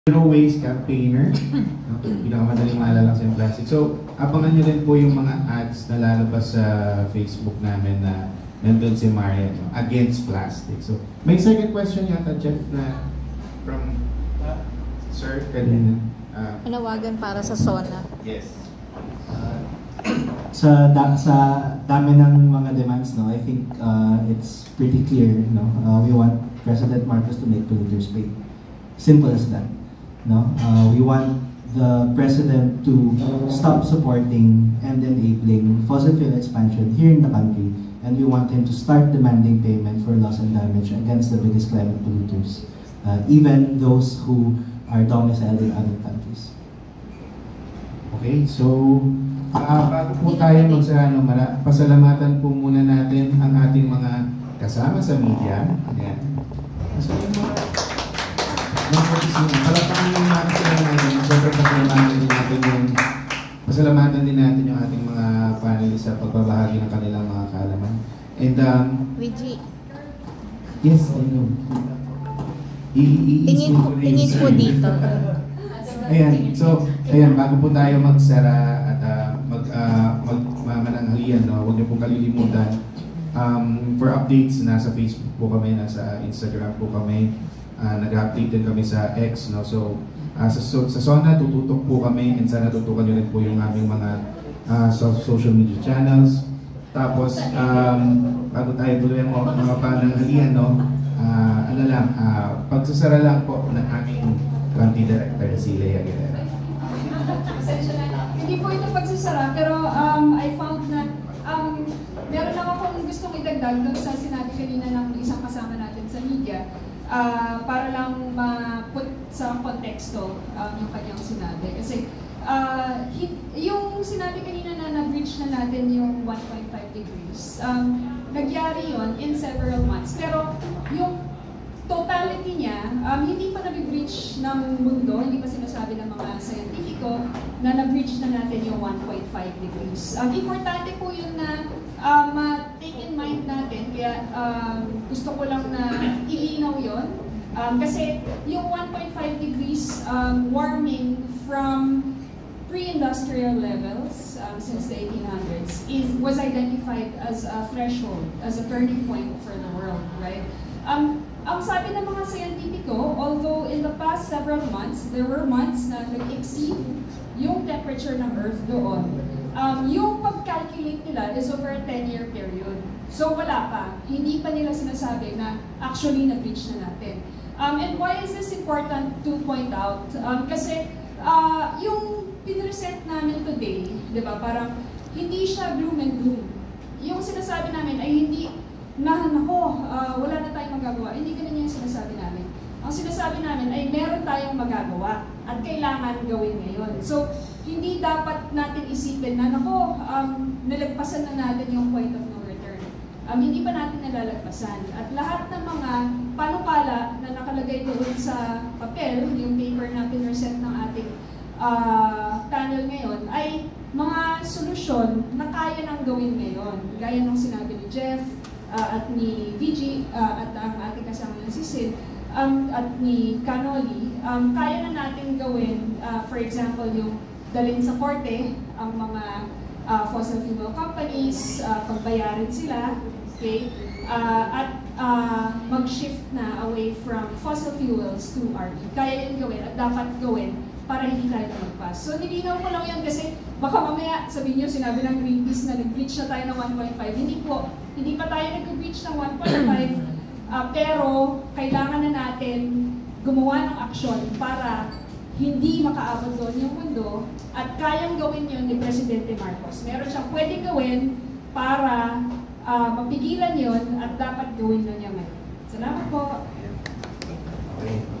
Zero waste campaigner. Pinakamadaling maalala sa yung plastic. So, abangan nyo rin po yung mga ads na lalabas sa Facebook namin na nandun si Maria, no? Against plastic. So, may second question yata, Jeff, na from Sir kanina. Panawagan para sa SONA. Yes. Sa dami ng mga demands, no, I think it's pretty clear, no. We want President Marcos to make polluters pay. Simple as that. No, we want the president to stop supporting and enabling fossil fuel expansion here in the country, and we want him to start demanding payment for loss and damage against the biggest climate polluters, even those who are domiciled in other countries. Okay, so bago po tayo magsarano, pasalamatan po muna natin ang ating mga kasama sa media. Ayan. So, yung mga palapakan yung natin sila natin. Siyempre, pasalamatan din natin yung ating mga panelists sa pagbabahagi ng kanilang mga kaalaman. And, Vigi. yes, I know. Tingin po dito. Ayan, so, ayan, bago po tayo magsara at magmananghalian, no, huwag niyo pong kalilimutan. For updates, nasa Facebook po kami, nasa Instagram po kami. Nag-update din kami sa X, no? So, sa SONA, tututok po kami and sana tutukan nyo rin po yung aming mga social media channels. Tapos, bago tayo tuloy ang mga pananghalian, no? Pagsasara lang po ng aming country director, si Lea Guerrero. Hindi po ito pagsasara, pero I found na meron lang akong gustong idagdag doon sa sinabi kanina ng isang kasama natin sa media. Para lang ma-put sa konteksto yung kanyang sinabi. Kasi yung sinabi kanina na na-breach na natin yung 1.5 degrees, nagyari yon in several months. Pero yung totality niya, hindi pa na-breach ng mundo, hindi pa sinasabi ng mga scientifico na na-breach na natin yung 1.5 degrees. Importante po yun na take in mind natin, kaya gusto ko lang na ilinaw yon. Kasi yung 1.5 degrees warming from pre-industrial levels since the 1800s was identified as a threshold, as a turning point for the world, right? Ang sabi ng mga scientifico, although in the past several months, there were months na nag-exceed yung temperature ng Earth doon, yung pag-calculate nila is over a 10-year period. So wala pa. Hindi pa nila sinasabi na actually na-breach na natin. And why is this important to point out? Kasi yung pinresent namin today, di ba, parang hindi siya gloom and doom. Yung sinasabi namin ay hindi wala na tayong magagawa. Hindi ganun yung sinasabi namin. Ang sinasabi namin ay meron tayong magagawa at kailangan gawin ngayon. So, hindi dapat natin isipin na, nalagpasan na natin yung point of no return. Hindi pa natin nalalagpasan. At lahat ng mga panukala na nakalagay doon sa papel, yung paper na pinresent ng ating panel ngayon, ay mga solusyon na kaya nang gawin ngayon. Gaya ng sinabi ni Jeff, at ni Vigi, at ang ating kasama na si Sid, at ni Canoli, kaya na natin gawin, for example, yung dalhin sa korte ang mga fossil fuel companies, pagbayarin sila, okay? At mag-shift na away from fossil fuels to RE. Kaya yun gawin at dapat gawin para hindi tayo lumagpas. So nilinaw ko lang yan kasi baka mamaya sabihin nyo, sinabi ng Greenpeace na nag-breach na tayo ng 1.5. Hindi po, hindi pa tayo nag-breach ng 1.5, pero kailangan na natin gumawa ng aksyon para hindi makaabot doon yung mundo at kayang gawin yun ni Presidente Marcos. Meron siyang pwedeng gawin para mapigilan yun at dapat gawin na niya ngayon. Salamat po. Okay.